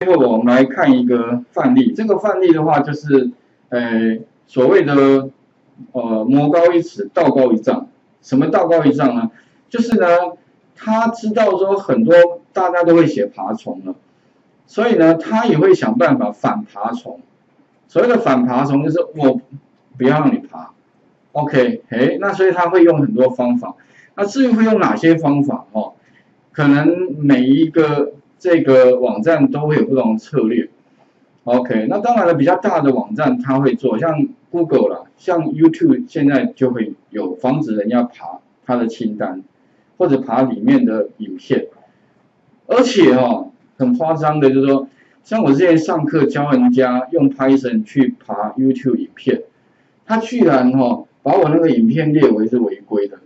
最后我们来看一个范例，这个范例的话就是，所谓的魔高一尺，道高一丈。什么道高一丈呢？就是呢，他知道说很多大家都会写爬虫了，所以呢，他也会想办法反爬虫。所谓的反爬虫就是我不要让你爬 ，OK， 那所以他会用很多方法。那至于会用哪些方法哦，可能每一个这个网站都会有不同的策略。OK， 那当然了，比较大的网站它会做，像 Google 啦，像 YouTube 现在就会有防止人家爬它的清单，或者爬里面的影片。而且哦，很夸张的就是说，像我之前上课教人家用 Python 去爬 YouTube 影片，他居然把我那个影片列为是违规的。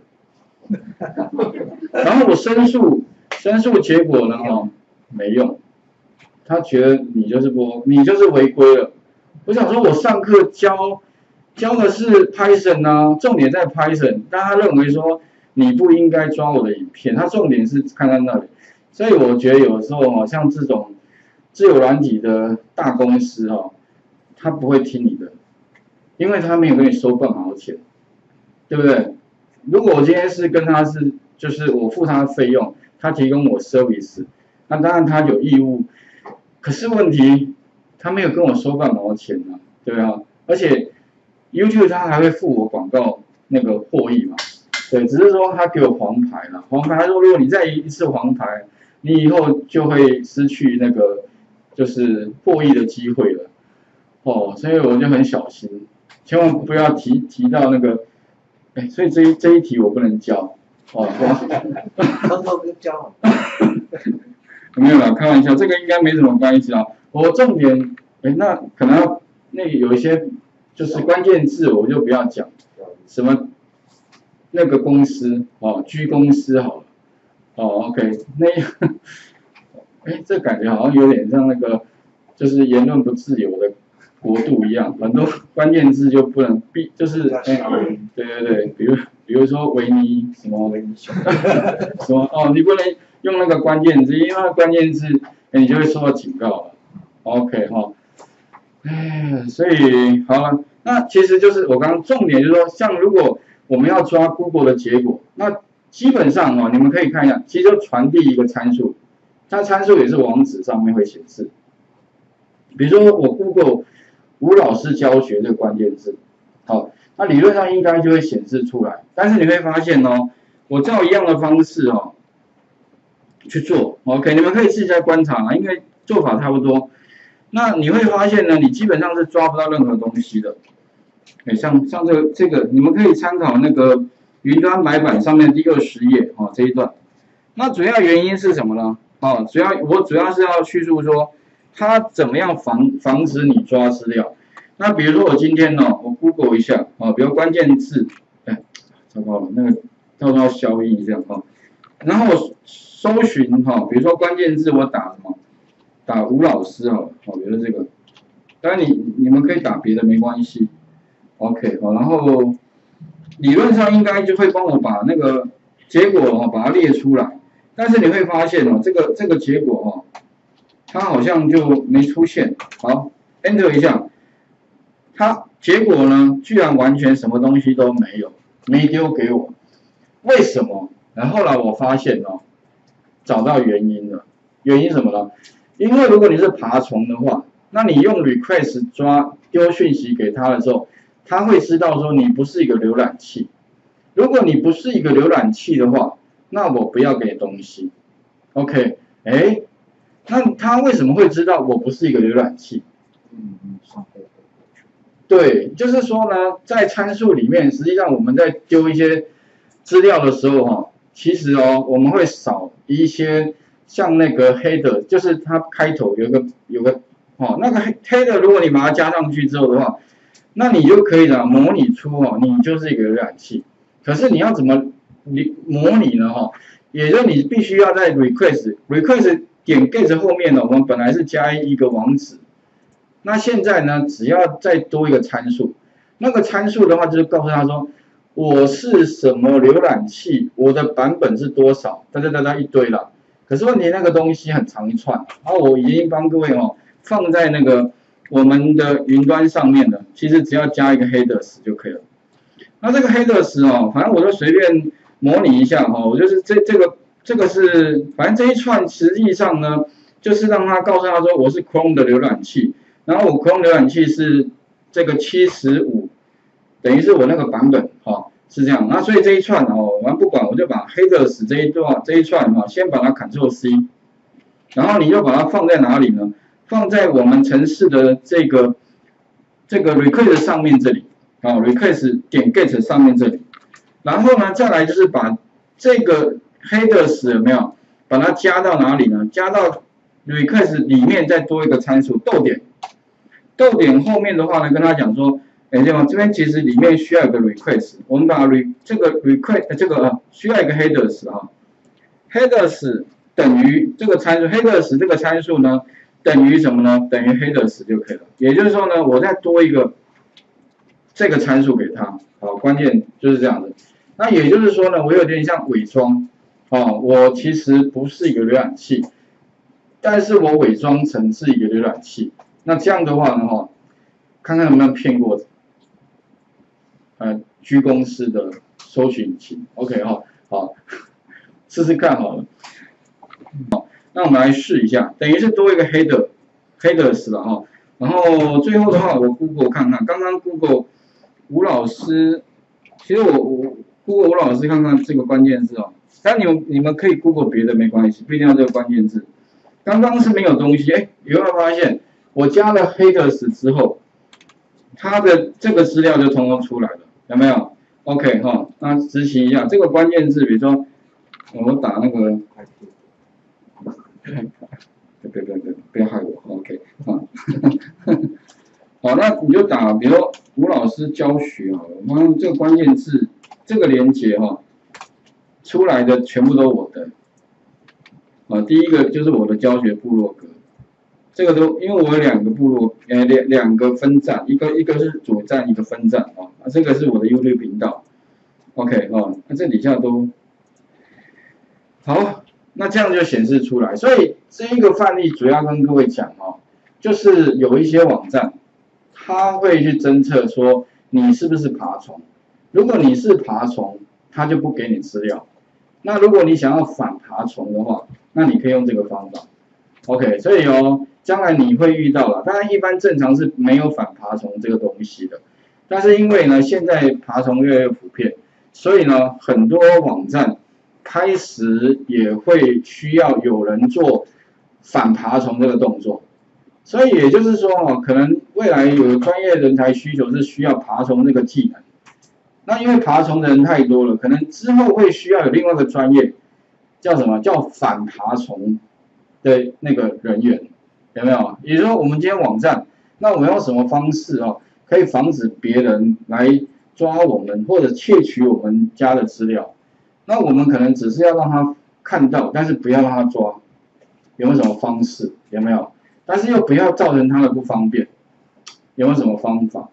然后我申诉结果呢没用，他觉得你就是违规了。我想说，我上课教的是 Python 啊，重点在 Python， 但他认为说你不应该抓我的影片，他重点是看在那里。所以我觉得有时候像这种自由软体的大公司他不会听你的，因为他没有跟你收半毛钱，对不对？如果我今天是跟他就是我付他的费用，他提供我 service， 那当然他有义务，可是问题他没有跟我收半毛钱啊，对啊，而且 YouTube 他还会付我广告那个获益嘛，对，只是说他给我黄牌了，黄牌他说如果你再一次黄牌，你以后就会失去那个就是获益的机会了，所以我就很小心，千万不要提到那个。所以这一题我不能教， 偷偷跟教。 没有啦，开玩笑，这个应该没什么关系啊。我重点，那可能要有一些就是关键字，我就不要讲，什么那个公司居公司好了，OK， 这感觉好像有点像那个就是言论不自由的国度一样，很多关键字就不能就是对，比如说维尼什么维尼熊，什么你不能用那个关键字，因为那个关键字你就会受到警告了。OK 所以好了，那其实就是我刚刚重点就是说，像如果我们要抓 Google 的结果，那基本上你们可以看一下，其实就传递一个参数，它参数也是网址上面会显示。比如说我 Google 吴老师教学这个关键字，那理论上应该就会显示出来。但是你会发现我照一样的方式去做 ，OK， 你们可以自己再观察因为做法差不多。那你会发现呢，你基本上是抓不到任何东西的。像这个，你们可以参考那个云端白板上面第20页这一段。那主要原因是什么呢？我主要是要叙述说，它怎么样防止你抓资料。那比如说我今天我 Google 一下比如关键字，糟糕了，那个到时候要消音这样然后我搜寻比如说关键字我打什么？打吴老师比如说这个，当然你们可以打别的没关系 ，OK 然后理论上应该就会帮我把那个结果把它列出来，但是你会发现这个结果它好像就没出现，好 Enter 一下。它结果呢，居然完全什么东西都没有，没丢给我，为什么？然后后来我发现找到原因了，原因什么呢？因为如果你是爬虫的话，那你用 request 丢讯息给他的时候，他会知道说你不是一个浏览器。如果你不是一个浏览器的话，那我不要给东西。OK， 那他为什么会知道我不是一个浏览器？对，就是说呢，在参数里面，实际上我们在丢一些资料的时候其实我们会少一些像那个 header， 就是它开头有个那个 header， 如果你把它加上去之后的话，那你就可以模拟出你就是一个浏览器。可是你要怎么模拟呢也就是你必须要在 request 点 get 后面我们本来是加一个网址。那现在呢，只要再多一个参数，那个参数的话就是告诉他说，我是什么浏览器，我的版本是多少，哒一堆啦。 可是问题那个东西很长一串，然后我已经帮各位放在那个我们的云端上面了，其实只要加一个 headers 就可以了。那这个 headers 反正我就随便模拟一下我就是这个是，反正这一串实际上呢，就是让他告诉他说我是 Chrome 的浏览器，然后我 Chrome 浏览器是这个75，等于是我那个版本是这样。那所以这一串反正不管，我就把 headers 这一串先把它 Ctrl C， 然后你就把它放在哪里呢？放在我们程式的这个 request 上面这里request 点 get 上面这里，然后呢再来就是把这个 headers 有没有把它加到哪里呢？加到 request 里面再多一个参数逗点，逗点后面的话呢跟他讲说，这边其实里面需要有个 request， 我们把这个 request 需要一个 headers headers 等于这个参数 headers 这个参数呢等于什么呢？等于 headers 就可以了。也就是说呢，我再多一个这个参数给他，关键就是这样的。那也就是说呢，我有点像伪装，我其实不是一个浏览器，但是我伪装成是一个浏览器。那这样的话呢，看看有没有骗过G 公司的搜寻引擎 ，OK 好，试试看好了。那我们来试一下，等于是多一个 headers 了然后最后的话，我 Google 看看，刚刚 Google 吴老师，其实我 Google 吴老师看看这个关键字但你们可以 Google 别的没关系，不一定要这个关键字。刚刚是没有东西，有没有发现我加了 headers 之后，它的这个资料就通通出来了，有没有 ？OK 那执行一下这个关键字，比如说我打那个。不要害我 ，OK 好，那你就打，比如说吴老师教学好了，然后这个关键字，这个连结出来的全部都我的，第一个就是我的教学部落格，这个都因为我有两个部落，两个分站，一个是主站，一个分站那这个是我的 YouTube 频道 ，OK 那这底下都好。那这样就显示出来，所以这一个范例主要跟各位讲就是有一些网站，它会去侦测说你是不是爬虫，如果你是爬虫，它就不给你资料。那如果你想要反爬虫的话，那你可以用这个方法 ，OK， 所以将来你会遇到了，当然一般正常是没有反爬虫这个东西的，但是因为呢现在爬虫越来越普遍，所以呢很多网站开始也会需要有人做反爬虫这个动作，所以也就是说可能未来有专业人才需求是需要爬虫这个技能。那因为爬虫的人太多了，可能之后会需要有另外一个专业，叫什么？叫反爬虫的那个人员，有没有？也就是说，我们今天网站，那我们用什么方式可以防止别人来抓我们或者窃取我们家的资料？那我们可能只是要让他看到，但是不要让他抓，有没有什么方式？有没有？但是又不要造成他的不方便，有没有什么方法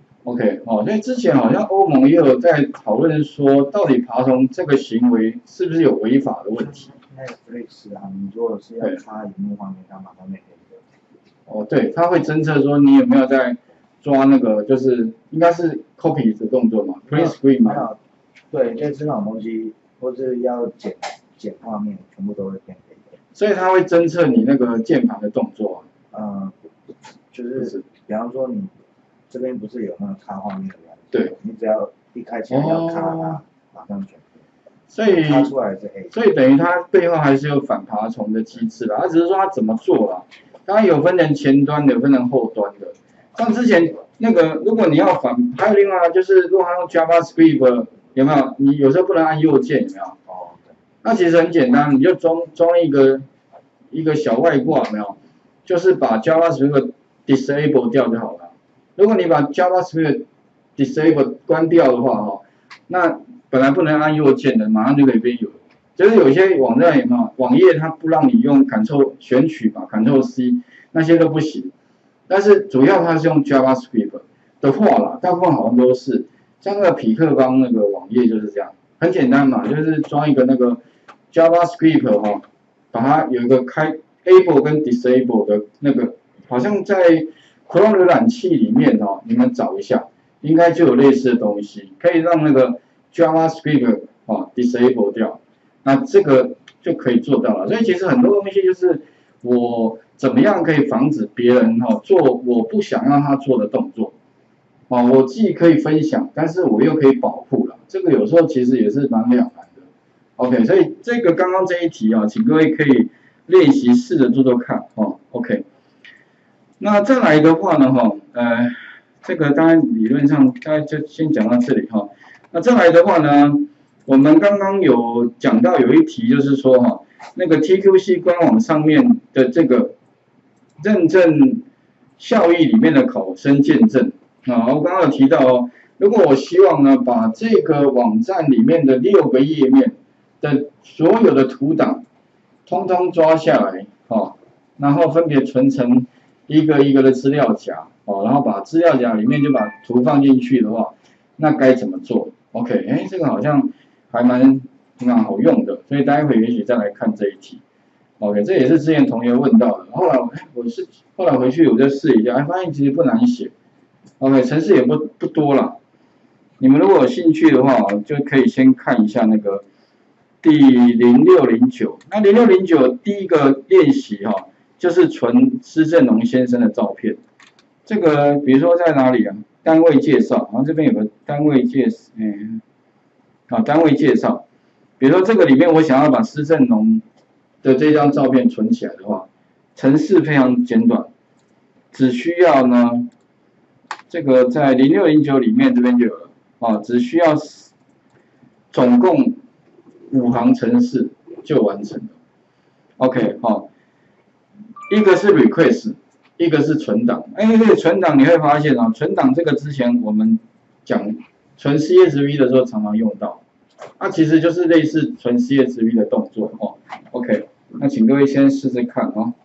？OK 所以之前好像欧盟也有在讨论说，到底爬虫这个行为是不是有违法的问题？ 那个类似你如果是要插荧幕画面，它马上面可以对，它会侦测说你有没有在抓那个，就是应该是 copy 的动作嘛 ，print screen 嘛。 对，类似那种东西，或是要剪画面，全部都会变黑的。 所以它会侦测你那个键盘的动作就是比方说你这边不是有那个卡画面的样子， 对， 你只要一开起来要卡它，马上全黑。 所以卡出来是黑。所以等于它背后还是有反爬虫的机制啦，它只是说它怎么做啦。当然有分成前端的，有分成后端的。像之前那个，如果你要反，还有另外就是如果它用 JavaScript。有没有？你有时候不能按右键，有没有？那其实很简单，你就装一个小外挂，有没有？就是把 JavaScript disable 掉就好了。如果你把 JavaScript disable 关掉的话，那本来不能按右键的，马上就可以变有。就是有些网站有没有？网页它不让你用 Ctrl 选取嘛 ，Ctrl C 那些都不行。但是主要它是用 JavaScript 的话啦，大部分好像都是。像那个匹克邦那个网页就是这样，很简单嘛，就是装一个那个 JavaScript 把它有一个开 able 跟 disable 的那个，好像在 Chrome 浏览器里面哦，你们找一下，应该就有类似的东西，可以让那个 JavaScript disable 掉，那这个就可以做到了。所以其实很多东西就是我怎么样可以防止别人做我不想让他做的动作，我既可以分享，但是我又可以保护了。这个有时候其实也是蛮两难的。OK， 所以这个刚刚这一题请各位可以练习试着做做看OK， 那再来的话呢这个当然理论上大概就先讲到这里那再来的话呢，我们刚刚有讲到有一题就是说那个 TQC 官网上面的这个认证效益里面的考生见证我刚刚有提到如果我希望呢把这个网站里面的6个页面的所有的图档通通抓下来然后分别存成一个一个的资料夹然后把资料夹里面就把图放进去的话，那该怎么做 ？OK， 这个好像还蛮好用的，所以待会也许再来看这一题。OK， 这也是之前同学问到的，后来回去我就试一下，发现其实不难写。OK， 程式也不多啦。你们如果有兴趣的话，就可以先看一下那个第0609。那0609第一个练习就是存施正荣先生的照片。这个比如说在哪里单位介绍，然后这边有个单位单位介绍。比如说这个里面我想要把施正荣的这张照片存起来的话，程式非常简短，只需要呢，这个在0609里面这边就有了只需要总共5行程式就完成了。OK， 一个是 request， 一个是存档。这个存档你会发现存档这个之前我们讲存 CSV 的时候常常用到，其实就是类似存 CSV 的动作OK， 那请各位先试试看